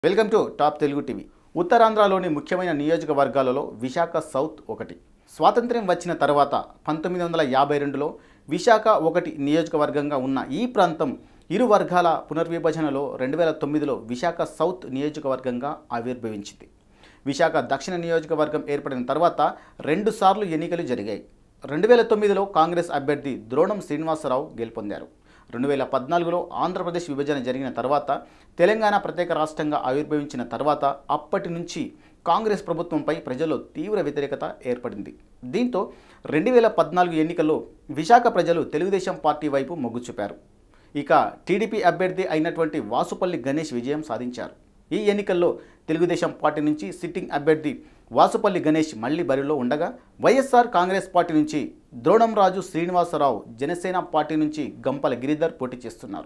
Welcome to top Telugu TV. ఉత్తరాంధ్రలోని ముఖ్యమైన నియోజకవర్గాలలో విశాఖ సౌత్ ఒకటి. స్వాతంత్ర్యం వచ్చిన తర్వాత 1952లో విశాఖ ఒకటి నియోజకవర్గంగా ఉన్న ఈ ప్రాంతం ఇరు వర్గాల పునర్విభజనలో 2009లో విశాఖ సౌత్ నియోజకవర్గంగా ఆవిర్భవించింది. విశాఖ దక్షిణ నియోజకవర్గం ఏర్పడిన తర్వాత 2 సార్లు ఎన్నికలు జరిగాయి. 2009లో కాంగ్రెస్ అభ్యర్థి ద్రోణం శ్రీనివాసరావు గెలుపొందారు. 2014లో ఆంధ్రప్రదేశ్ విభజన జరిగిన తర్వాత తెలంగాణ ప్రత్యేక రాష్ట్రంగా ఆవిర్భవించిన తర్వాత అప్పటి నుంచి కాంగ్రెస్ ప్రభుత్వంపై ప్రజల్లో తీవ్ర వ్యతిరేకత ఏర్పడింది. దీంతో 2014 ఎన్నికల్లో విశాఖ ప్రజలు తెలుగుదేశం పార్టీ వైపు మొగ్గు చూపారు. ఇక టీడీపీ అభ్యర్థి అయినటువంటి వాసుపల్లి గణేష్ విజయం సాధించారు. ఈ ఎన్నికల్లో తెలుగుదేశం పార్టీ నుంచి సిట్టింగ్ అభ్యర్థి వాసుపల్లి గణేష్ మళ్లీ బరిలో ఉండగా, వైఎస్ఆర్ కాంగ్రెస్ పార్టీ నుంచి ద్రోణంరాజు శ్రీనివాసరావు, జనసేన పార్టీ నుంచి గంపల గిరిధర్ పోటీ చేస్తున్నారు.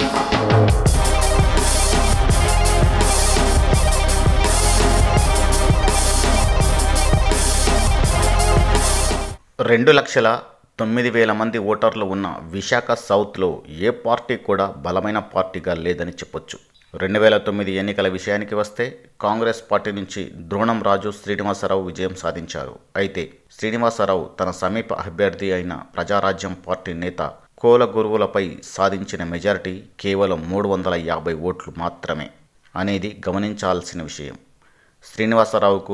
2,09,000 మంది ఓటర్లు ఉన్న విశాఖ సౌత్లో ఏ పార్టీ కూడా బలమైన పార్టీగా లేదని చెప్పొచ్చు. 2009 ఎన్నికల విషయానికి వస్తే కాంగ్రెస్ పార్టీ నుంచి ద్రోణంరాజు శ్రీనివాసరావు విజయం సాధించారు. అయితే శ్రీనివాసరావు తన సమీప అభ్యర్థి అయిన ప్రజారాజ్యం పార్టీ నేత కోల గురువులపై సాధించిన మెజారిటీ కేవలం 350 ఓట్లు మాత్రమే అనేది గమనించాల్సిన విషయం. శ్రీనివాసరావుకు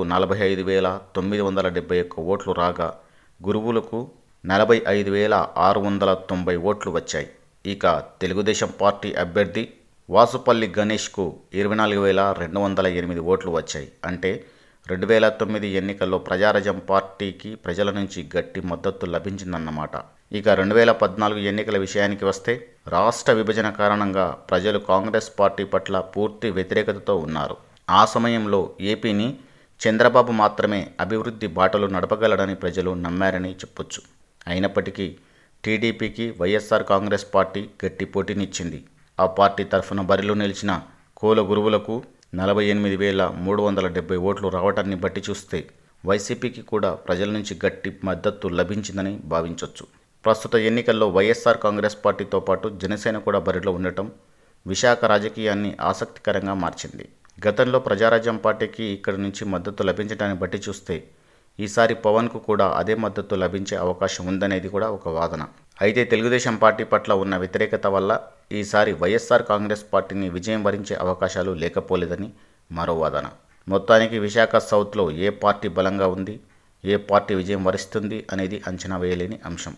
45,971 ఓట్లు రాగా గురువులకు 45,690 ఓట్లు వచ్చాయి. ఇక తెలుగుదేశం పార్టీ అభ్యర్థి వాసుపల్లి గణేష్కు 24,208 ఓట్లు వచ్చాయి. అంటే 2009 ఎన్నికల్లో ప్రజారాజ్యం పార్టీకి ప్రజల నుంచి గట్టి మద్దతు లభించిందన్నమాట. ఇక 2014 ఎన్నికల విషయానికి వస్తే రాష్ట్ర విభజన కారణంగా ప్రజలు కాంగ్రెస్ పార్టీ పట్ల పూర్తి వ్యతిరేకతతో ఉన్నారు. ఆ సమయంలో ఏపీని చంద్రబాబు మాత్రమే అభివృద్ధి బాటలు నడపగలడని ప్రజలు నమ్మారని చెప్పొచ్చు. అయినప్పటికీ టీడీపీకి వైఎస్ఆర్ కాంగ్రెస్ పార్టీ గట్టి పోటీనిచ్చింది. ఆ పార్టీ తరఫున బరిలో నిలిచిన కోల గురువులకు 48,370 ఓట్లు రావటాన్ని బట్టి చూస్తే వైసీపీకి కూడా ప్రజల నుంచి గట్టి మద్దతు లభించిందని భావించవచ్చు. ప్రస్తుత ఎన్నికల్లో వైఎస్ఆర్ కాంగ్రెస్ పార్టీతో పాటు జనసేన కూడా బరిలో ఉండటం విశాఖ రాజకీయాన్ని ఆసక్తికరంగా మార్చింది. గతంలో ప్రజారాజ్యం పార్టీకి ఇక్కడి నుంచి మద్దతు లభించడాన్ని బట్టి చూస్తే ఈసారి పవన్కు కూడా అదే మద్దతు లభించే అవకాశం ఉందనేది కూడా ఒక వాదన. అయితే తెలుగుదేశం పార్టీ పట్ల ఉన్న వ్యతిరేకత వల్ల ఈసారి వైఎస్ఆర్ కాంగ్రెస్ పార్టీని విజయం వరించే అవకాశాలు లేకపోలేదని మరో వాదన. మొత్తానికి విశాఖ సౌత్లో ఏ పార్టీ బలంగా ఉంది, ఏ పార్టీ విజయం వరిస్తుంది అనేది అంచనా వేయలేని అంశం.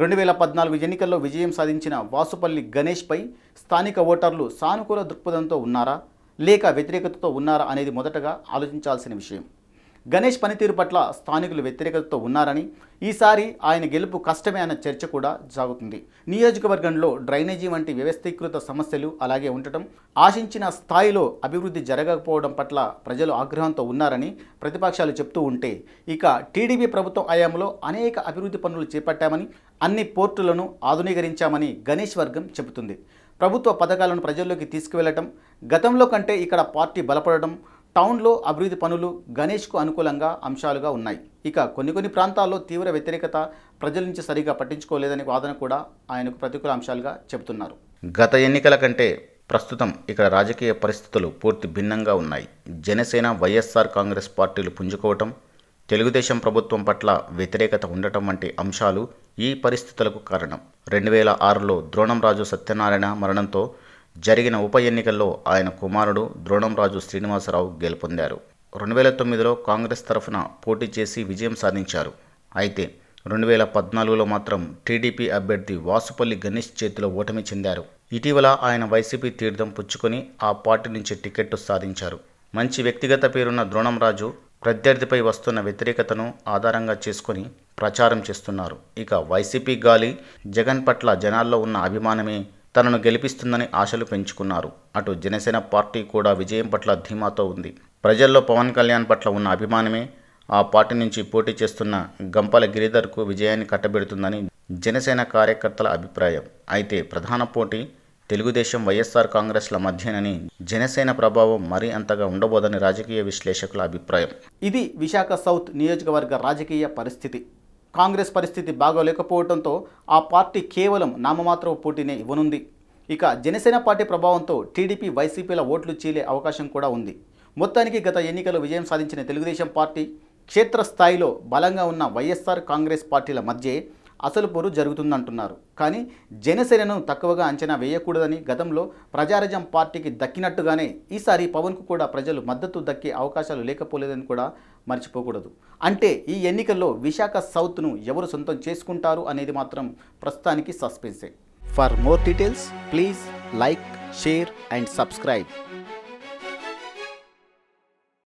2014 ఎన్నికల్లో విజయం సాధించిన వాసుపల్లి గణేష్పై స్థానిక ఓటర్లు సానుకూల దృక్పథంతో ఉన్నారా లేక వ్యతిరేకతతో ఉన్నారా అనేది మొదటగా ఆలోచించాల్సిన విషయం. గణేష్ పనితీరు పట్ల స్థానికులు వ్యతిరేకతతో ఉన్నారని, ఈసారి ఆయన గెలుపు కష్టమే అన్న చర్చ కూడా సాగుతుంది. నియోజకవర్గంలో డ్రైనేజీ వంటి వ్యవస్థీకృత సమస్యలు అలాగే ఉండటం, ఆశించిన స్థాయిలో అభివృద్ధి జరగకపోవడం పట్ల ప్రజలు ఆగ్రహంతో ఉన్నారని ప్రతిపక్షాలు చెప్తూ ఉంటే, ఇక టీడీపీ ప్రభుత్వం హయాంలో అనేక అభివృద్ధి పనులు చేపట్టామని, అన్ని పోర్టులను ఆధునీకరించామని గణేష్ వర్గం చెబుతుంది. ప్రభుత్వ పథకాలను ప్రజల్లోకి తీసుకువెళ్లటం, గతంలో కంటే ఇక్కడ పార్టీ బలపడటం, టౌన్లో అభివృద్ధి పనులు గణేష్కు అనుకూలంగా అంశాలుగా ఉన్నాయి. ఇక కొన్ని ప్రాంతాల్లో తీవ్ర వ్యతిరేకత, ప్రజల నుంచి సరిగా పట్టించుకోలేదని వాదన కూడా ఆయనకు ప్రతికూల అంశాలుగా చెబుతున్నారు. గత ఎన్నికల కంటే ప్రస్తుతం ఇక్కడ రాజకీయ పరిస్థితులు పూర్తి భిన్నంగా ఉన్నాయి. జనసేన, వైఎస్ఆర్ కాంగ్రెస్ పార్టీలు పుంజుకోవటం, తెలుగుదేశం ప్రభుత్వం పట్ల వ్యతిరేకత ఉండటం వంటి అంశాలు ఈ పరిస్థితులకు కారణం. 2006లో ద్రోణంరాజు సత్యనారాయణ మరణంతో జరిగిన ఉప ఎన్నికల్లో ఆయన కుమారుడు ద్రోణంరాజు శ్రీనివాసరావు గెలుపొందారు. 2009లో కాంగ్రెస్ తరఫున పోటీ చేసి విజయం సాధించారు. అయితే 2014లో మాత్రం టీడీపీ అభ్యర్థి వాసుపల్లి గణేష్ చేతిలో ఓటమి చెందారు. ఇటీవల ఆయన వైసీపీ తీర్థం పుచ్చుకొని ఆ పార్టీ నుంచి టికెట్టు సాధించారు. మంచి వ్యక్తిగత పేరున్న ద్రోణంరాజు ప్రత్యర్థిపై వస్తున్న వ్యతిరేకతను ఆధారంగా చేసుకొని ప్రచారం చేస్తున్నారు. ఇక వైసీపీ గాలి జగన్ పట్ల జనాల్లో ఉన్న అభిమానమే తనను గెలిపిస్తుందని ఆశలు పెంచుకున్నారు. అటు జనసేన పార్టీ కూడా విజయం పట్ల ధీమాతో ఉంది. ప్రజల్లో పవన్ కళ్యాణ్ పట్ల ఉన్న అభిమానమే ఆ పార్టీ నుంచి పోటీ చేస్తున్న గంపల గిరిధర్కు విజయాన్ని కట్టబెడుతుందని జనసేన కార్యకర్తల అభిప్రాయం. అయితే ప్రధాన పోటీ తెలుగుదేశం, వైఎస్ఆర్ కాంగ్రెస్ల మధ్యనని, జనసేన ప్రభావం మరీ అంతగా ఉండబోదని రాజకీయ విశ్లేషకుల అభిప్రాయం. ఇది విశాఖ సౌత్ నియోజకవర్గ రాజకీయ పరిస్థితి. కాంగ్రెస్ పరిస్థితి బాగోలేకపోవడంతో ఆ పార్టీ కేవలం నామమాత్రపు పోటీనే ఇవ్వనుంది. ఇక జనసేన పార్టీ ప్రభావంతో టీడీపీ వైసీపీల ఓట్లు చీలే అవకాశం కూడా ఉంది. మొత్తానికి గత ఎన్నికల్లో విజయం సాధించిన తెలుగుదేశం పార్టీ, క్షేత్రస్థాయిలో బలంగా ఉన్న వైఎస్ఆర్ కాంగ్రెస్ పార్టీల మధ్య అసలు పోరు జరుగుతుందంటున్నారు. కానీ జనసేనను తక్కువగా అంచనా వేయకూడదని, గతంలో ప్రజారాజ్యం పార్టీకి దక్కినట్టుగానే ఈసారి పవన్కు కూడా ప్రజలు మద్దతు దక్కే అవకాశాలు లేకపోలేదని కూడా మర్చిపోకూడదు. అంటే ఈ ఎన్నికల్లో విశాఖ సౌత్ను ఎవరు సొంతం చేసుకుంటారు అనేది మాత్రం ప్రస్తుతానికి సస్పెన్సే. For more details please like, share and subscribe.